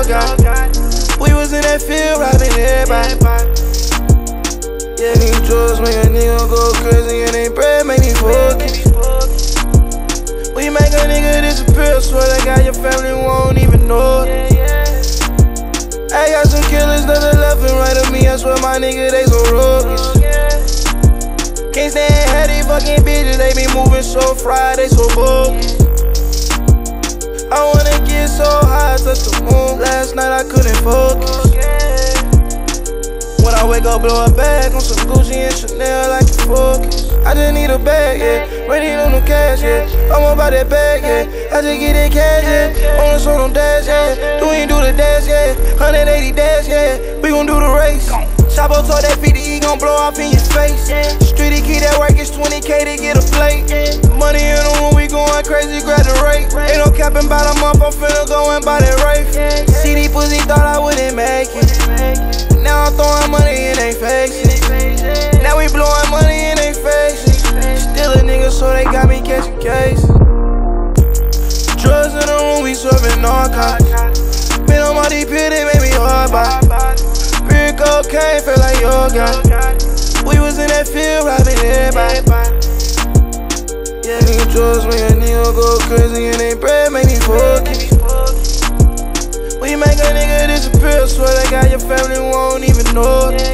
your guy. We was in that field robbing everybody. Yeah, these drugs make a nigga go crazy, and they bread make me focus. We make a nigga disappear, swear to God your family won't even know it. I got some killers to the left and right of me, I swear my nigga, they so roguish. Can't stand how these fucking bitches, they be moving so fried, they so bogus. I wanna get so high, touch the moon. Last night I couldn't focus. When I wake up, blow a bag on some Gucci and Chanel, I can focus. I just need a bag, yeah. Ready on the cash, yeah. I'm about that bag, yeah. I just get that cash, yeah. On the song, don't dash, yeah. Do ain't do the dash, yeah. 180 dash, yeah. We gon' do the race. Chapo told that 50, he gon' blow off in your face. Streety key that work is 20K to get a plate. Money in the room, we going crazy, grab the rate. Ain't no capping by the month, I'm finna go and buy that Wraith. CD pussy thought I wouldn't make it. Now I'm throwing money in they faces. Now we blowing money in they faces. Still a nigga, so they got me catching cases. Drugs in the room, we serving narcotics. Been on my DP, they made me hard by. Pure cocaine, feel like your guy. We was in that field robbing everybody. Yeah, these drugs make a nigga go crazy, and they bread make me focus. We make a nigga disappear, swear to God your family won't even know it.